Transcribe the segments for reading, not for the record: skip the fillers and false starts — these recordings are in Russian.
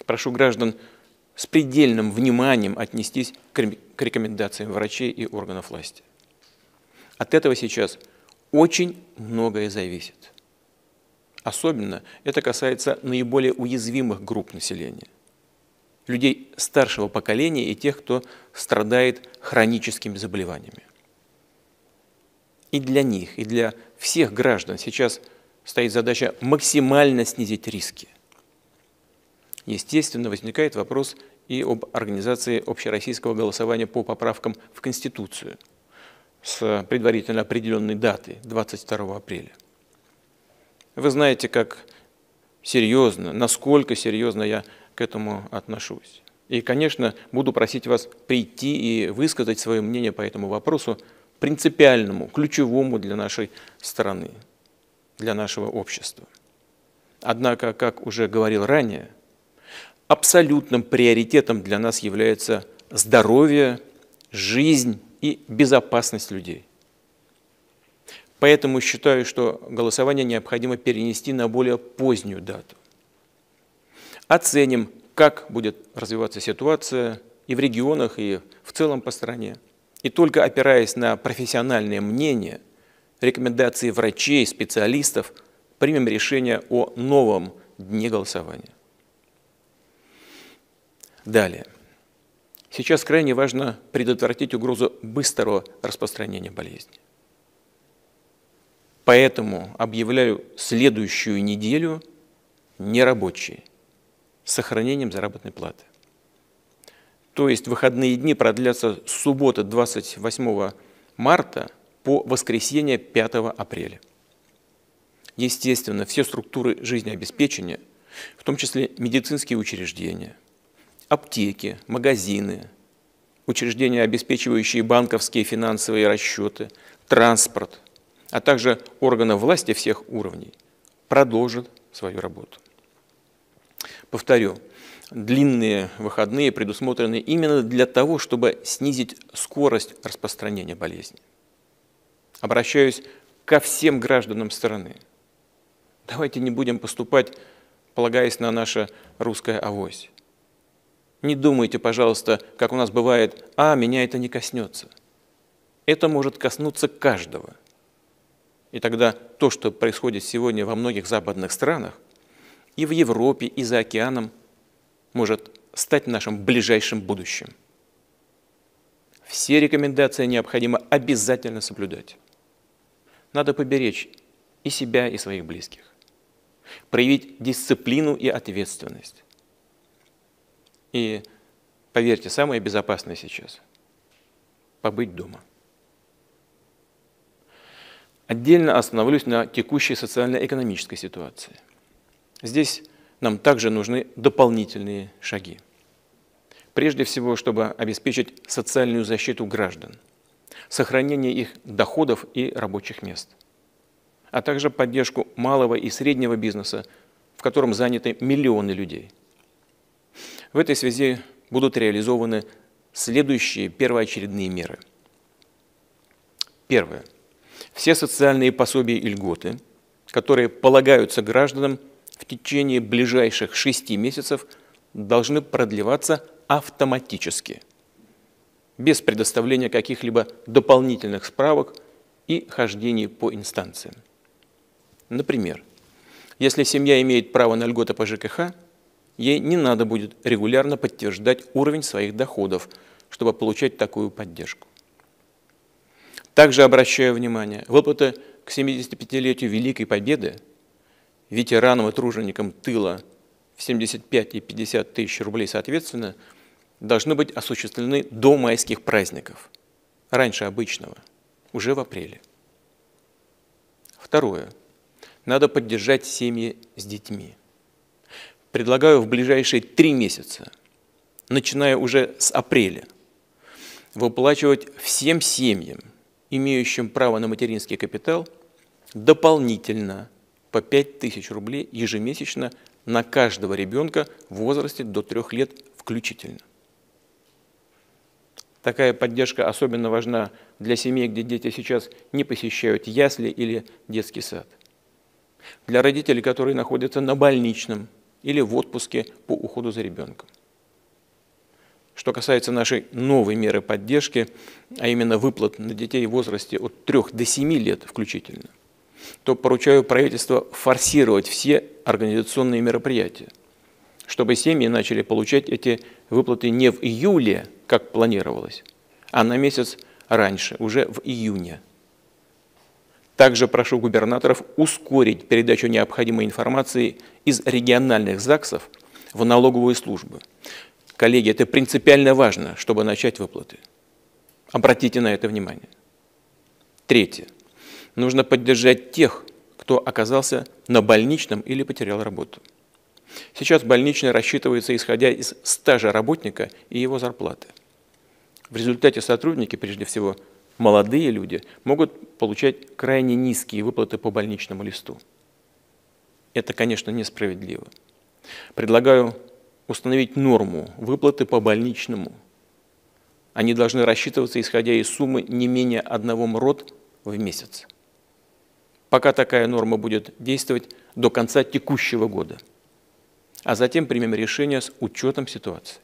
Прошу граждан с предельным вниманием отнестись к рекомендациям врачей и органов власти. От этого сейчас очень многое зависит. Особенно это касается наиболее уязвимых групп населения. Людей старшего поколения и тех, кто страдает хроническими заболеваниями. И для них, и для всех граждан сейчас стоит задача максимально снизить риски. Естественно, возникает вопрос и об организации общероссийского голосования по поправкам в Конституцию с предварительно определенной датой, 22 апреля. Вы знаете, как серьезно, насколько серьезно я к этому отношусь. И, конечно, буду просить вас прийти и высказать свое мнение по этому вопросу, принципиальному, ключевому для нашей страны, для нашего общества. Однако, как уже говорил ранее, абсолютным приоритетом для нас является здоровье, жизнь и безопасность людей. Поэтому считаю, что голосование необходимо перенести на более позднюю дату. Оценим, как будет развиваться ситуация и в регионах, и в целом по стране. И только опираясь на профессиональное мнение, рекомендации врачей, специалистов, примем решение о новом дне голосования. Далее. Сейчас крайне важно предотвратить угрозу быстрого распространения болезни. Поэтому объявляю следующую неделю нерабочей, с сохранением заработной платы. То есть выходные дни продлятся с субботы 28 марта по воскресенье 5 апреля. Естественно, все структуры жизнеобеспечения, в том числе медицинские учреждения, аптеки, магазины, учреждения, обеспечивающие банковские финансовые расчеты, транспорт, а также органы власти всех уровней, продолжат свою работу. Повторю, длинные выходные предусмотрены именно для того, чтобы снизить скорость распространения болезни. Обращаюсь ко всем гражданам страны. Давайте не будем поступать, полагаясь на наше русское авось. Не думайте, пожалуйста, как у нас бывает, меня это не коснется. Это может коснуться каждого. И тогда то, что происходит сегодня во многих западных странах, и в Европе, и за океаном, может стать нашим ближайшим будущим. Все рекомендации необходимо обязательно соблюдать. Надо поберечь и себя, и своих близких. Проявить дисциплину и ответственность. И, поверьте, самое безопасное сейчас – побыть дома. Отдельно остановлюсь на текущей социально-экономической ситуации. Здесь нам также нужны дополнительные шаги. Прежде всего, чтобы обеспечить социальную защиту граждан, сохранение их доходов и рабочих мест, а также поддержку малого и среднего бизнеса, в котором заняты миллионы людей. В этой связи будут реализованы следующие первоочередные меры. Первое. Все социальные пособия и льготы, которые полагаются гражданам в течение ближайших 6 месяцев, должны продлеваться автоматически, без предоставления каких-либо дополнительных справок и хождений по инстанциям. Например, если семья имеет право на льготы по ЖКХ, ей не надо будет регулярно подтверждать уровень своих доходов, чтобы получать такую поддержку. Также обращаю внимание, выплаты к 75-летию Великой Победы ветеранам и труженикам тыла в 75 и 50 тысяч рублей соответственно должны быть осуществлены до майских праздников, раньше обычного, уже в апреле. Второе. Надо поддержать семьи с детьми. Предлагаю в ближайшие 3 месяца, начиная уже с апреля, выплачивать всем семьям, имеющим право на материнский капитал, дополнительно по 5000 рублей ежемесячно на каждого ребенка в возрасте до 3 лет включительно. Такая поддержка особенно важна для семей, где дети сейчас не посещают ясли или детский сад. Для родителей, которые находятся на больничном или в отпуске по уходу за ребенком. Что касается нашей новой меры поддержки, а именно выплат на детей в возрасте от 3 до 7 лет включительно, то поручаю правительству форсировать все организационные мероприятия, чтобы семьи начали получать эти выплаты не в июле, как планировалось, а на месяц раньше, уже в июне. Также прошу губернаторов ускорить передачу необходимой информации из региональных ЗАГСов в налоговые службы. Коллеги, это принципиально важно, чтобы начать выплаты. Обратите на это внимание. Третье. Нужно поддержать тех, кто оказался на больничном или потерял работу. Сейчас больничный рассчитывается исходя из стажа работника и его зарплаты. В результате сотрудники, прежде всего молодые люди, могут получать крайне низкие выплаты по больничному листу. Это, конечно, несправедливо. Предлагаю установить норму выплаты по больничному. Они должны рассчитываться, исходя из суммы не менее 1 МРОТ в месяц. Пока такая норма будет действовать до конца текущего года. А затем примем решение с учетом ситуации.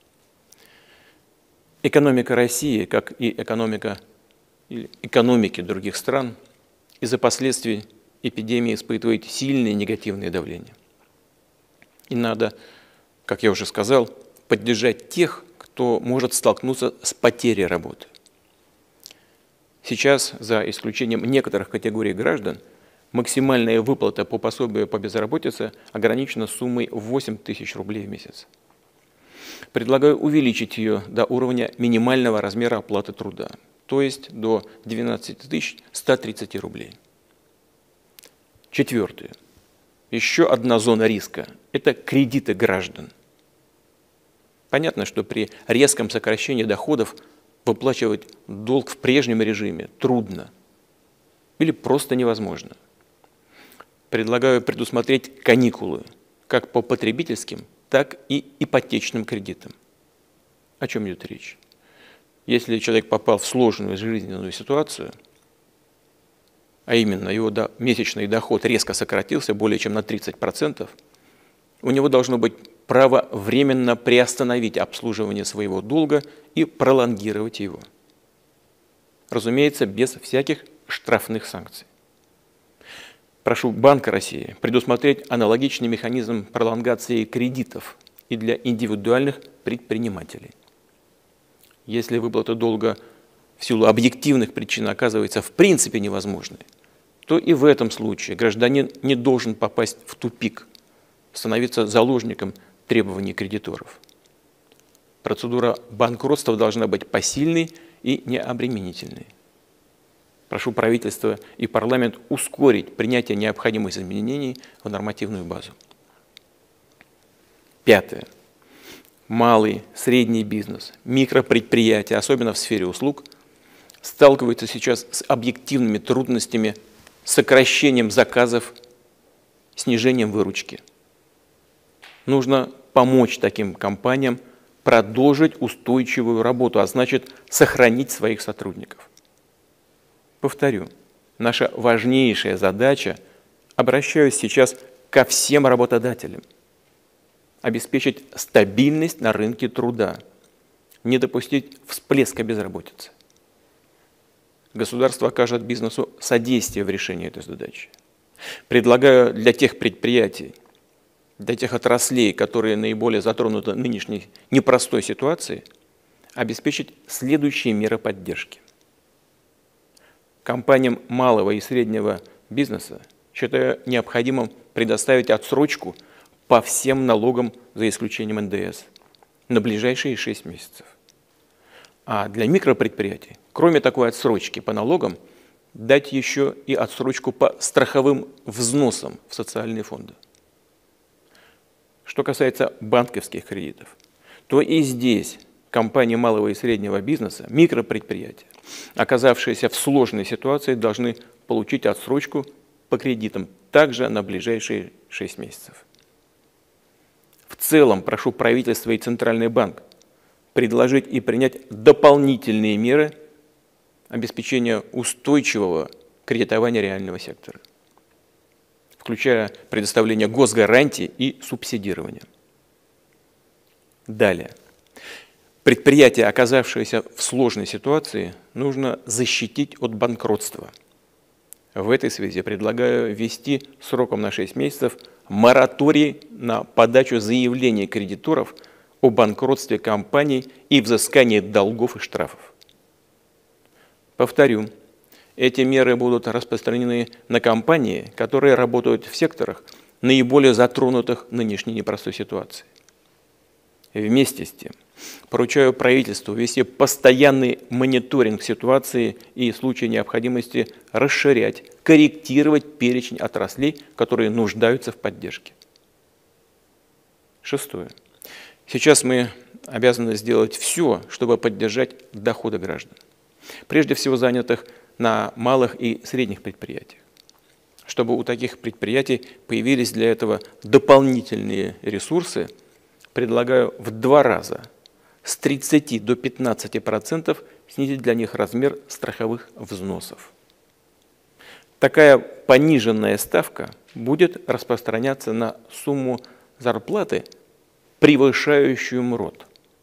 Экономика России, как и экономики других стран, из-за последствий эпидемии испытывает сильное негативное давление. И надо, как я уже сказал, поддержать тех, кто может столкнуться с потерей работы. Сейчас, за исключением некоторых категорий граждан, максимальная выплата по пособию по безработице ограничена суммой 8 тысяч рублей в месяц. Предлагаю увеличить ее до уровня минимального размера оплаты труда, то есть до 12 130 рублей. Четвертое. Еще одна зона риска – это кредиты граждан. Понятно, что при резком сокращении доходов выплачивать долг в прежнем режиме трудно или просто невозможно. Предлагаю предусмотреть каникулы как по потребительским, так и ипотечным кредитам. О чем идет речь? Если человек попал в сложную жизненную ситуацию, а именно его месячный доход резко сократился более чем на 30%, у него должно быть право временно приостановить обслуживание своего долга и пролонгировать его. Разумеется, без всяких штрафных санкций. Прошу Банка России предусмотреть аналогичный механизм пролонгации кредитов и для индивидуальных предпринимателей. Если выплата долга в силу объективных причин оказывается в принципе невозможной, то и в этом случае гражданин не должен попасть в тупик, становиться заложником требований кредиторов. Процедура банкротства должна быть посильной и необременительной. Прошу правительство и парламент ускорить принятие необходимых изменений в нормативную базу. Пятое. Малый, средний бизнес, микропредприятия, особенно в сфере услуг, сталкиваются сейчас с объективными трудностями, сокращением заказов, снижением выручки. Нужно помочь таким компаниям продолжить устойчивую работу, а значит сохранить своих сотрудников. Повторю, наша важнейшая задача, обращаюсь сейчас ко всем работодателям, обеспечить стабильность на рынке труда, не допустить всплеска безработицы. Государство окажет бизнесу содействие в решении этой задачи. Предлагаю для тех предприятий, для тех отраслей, которые наиболее затронуты нынешней непростой ситуацией, обеспечить следующие меры поддержки. Компаниям малого и среднего бизнеса считаю необходимым предоставить отсрочку по всем налогам, за исключением НДС, на ближайшие 6 месяцев. А для микропредприятий, кроме такой отсрочки по налогам, дать еще и отсрочку по страховым взносам в социальные фонды. Что касается банковских кредитов, то и здесь компании малого и среднего бизнеса, микропредприятия, оказавшиеся в сложной ситуации, должны получить отсрочку по кредитам также на ближайшие 6 месяцев. В целом прошу правительство и Центральный банк предложить и принять дополнительные меры обеспечения устойчивого кредитования реального сектора. включая предоставление госгарантий и субсидирование. Далее. Предприятия, оказавшиеся в сложной ситуации, нужно защитить от банкротства. В этой связи предлагаю ввести сроком на 6 месяцев мораторий на подачу заявлений кредиторов о банкротстве компаний и взыскании долгов и штрафов. Повторю, эти меры будут распространены на компании, которые работают в секторах, наиболее затронутых нынешней непростой ситуацией. Вместе с тем, поручаю правительству вести постоянный мониторинг ситуации и в случае необходимости расширять, корректировать перечень отраслей, которые нуждаются в поддержке. Шестое. Сейчас мы обязаны сделать все, чтобы поддержать доходы граждан, прежде всего занятых на малых и средних предприятиях, чтобы у таких предприятий появились для этого дополнительные ресурсы. Предлагаю в 2 раза, с 30 до 15% снизить для них размер страховых взносов. Такая пониженная ставка будет распространяться на сумму зарплаты, превышающую МРОТ,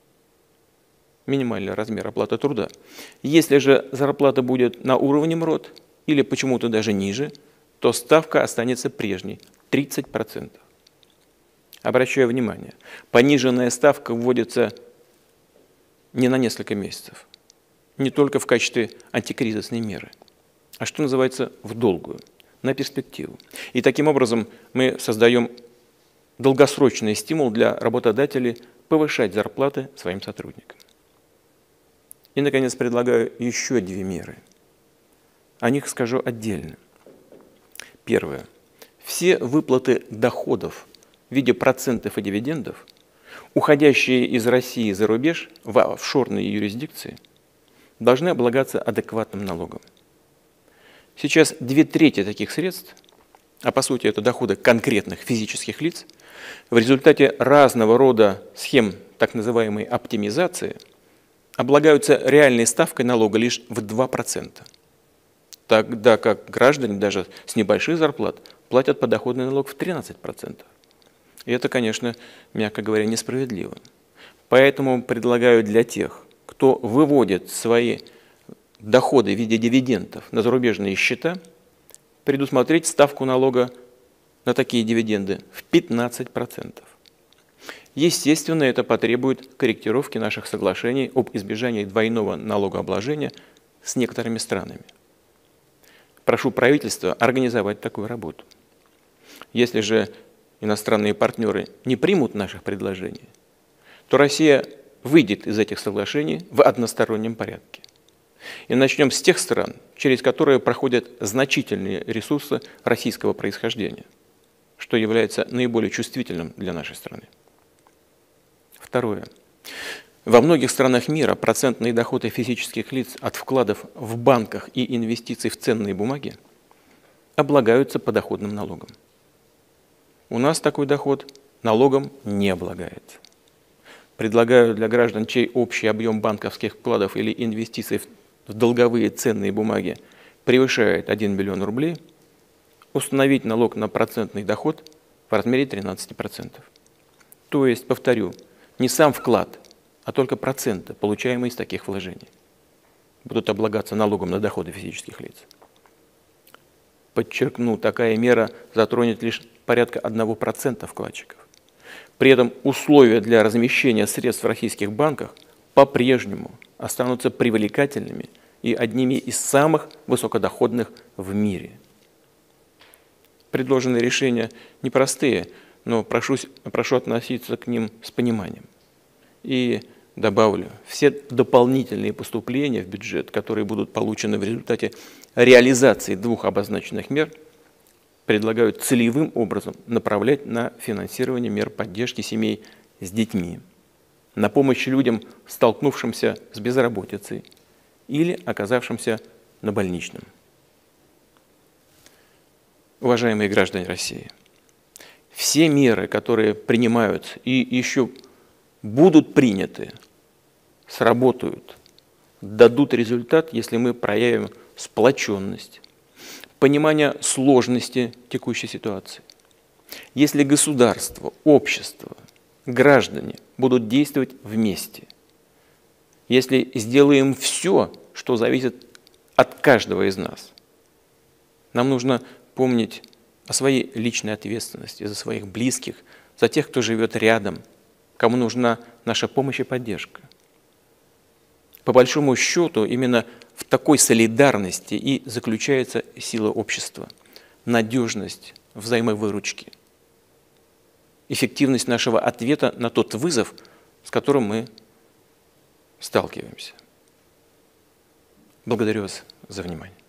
минимальный размер оплаты труда. Если же зарплата будет на уровне МРОТ или почему-то даже ниже, то ставка останется прежней – 30%. Обращаю внимание, пониженная ставка вводится не на несколько месяцев, не только в качестве антикризисной меры, а что называется в долгую, на перспективу. И таким образом мы создаем долгосрочный стимул для работодателей повышать зарплаты своим сотрудникам. И, наконец, предлагаю еще 2 меры. О них скажу отдельно. Первое. Все выплаты доходов в виде процентов и дивидендов, уходящие из России за рубеж в офшорные юрисдикции, должны облагаться адекватным налогом. Сейчас 2/3 таких средств, а по сути это доходы конкретных физических лиц, в результате разного рода схем так называемой оптимизации облагаются реальной ставкой налога лишь в 2%, тогда как граждане даже с небольших зарплат платят подоходный налог в 13%. И это, конечно, мягко говоря, несправедливо. Поэтому предлагаю для тех, кто выводит свои доходы в виде дивидендов на зарубежные счета, предусмотреть ставку налога на такие дивиденды в 15%. Естественно, это потребует корректировки наших соглашений об избежании двойного налогообложения с некоторыми странами. Прошу правительства организовать такую работу. Если же иностранные партнеры не примут наших предложений, то Россия выйдет из этих соглашений в одностороннем порядке. И начнем с тех стран, через которые проходят значительные ресурсы российского происхождения, что является наиболее чувствительным для нашей страны. Второе. Во многих странах мира процентные доходы физических лиц от вкладов в банках и инвестиций в ценные бумаги облагаются подоходным налогом. У нас такой доход налогом не облагается. Предлагаю для граждан, чей общий объем банковских вкладов или инвестиций в долговые ценные бумаги превышает 1 миллион рублей, установить налог на процентный доход в размере 13%. То есть, повторю, не сам вклад, а только проценты, получаемые из таких вложений, будут облагаться налогом на доходы физических лиц. Подчеркну, такая мера затронет лишь порядка 1% вкладчиков. При этом условия для размещения средств в российских банках по-прежнему останутся привлекательными и одними из самых высокодоходных в мире. Предложенные решения непростые, но прошу относиться к ним с пониманием. И добавлю, все дополнительные поступления в бюджет, которые будут получены в результате реализации 2 обозначенных мер, предлагают целевым образом направлять на финансирование мер поддержки семей с детьми, на помощь людям, столкнувшимся с безработицей или оказавшимся на больничном. Уважаемые граждане России, все меры, которые принимаются и еще будут приняты, сработают, дадут результат, если мы проявим сплоченность, понимание сложности текущей ситуации. Если государство, общество, граждане будут действовать вместе, если сделаем все, что зависит от каждого из нас, нам нужно помнить о своей личной ответственности за своих близких, за тех, кто живет рядом, кому нужна наша помощь и поддержка. По большому счету, именно в такой солидарности и заключается сила общества, надежность взаимовыручки, эффективность нашего ответа на тот вызов, с которым мы сталкиваемся. Благодарю вас за внимание.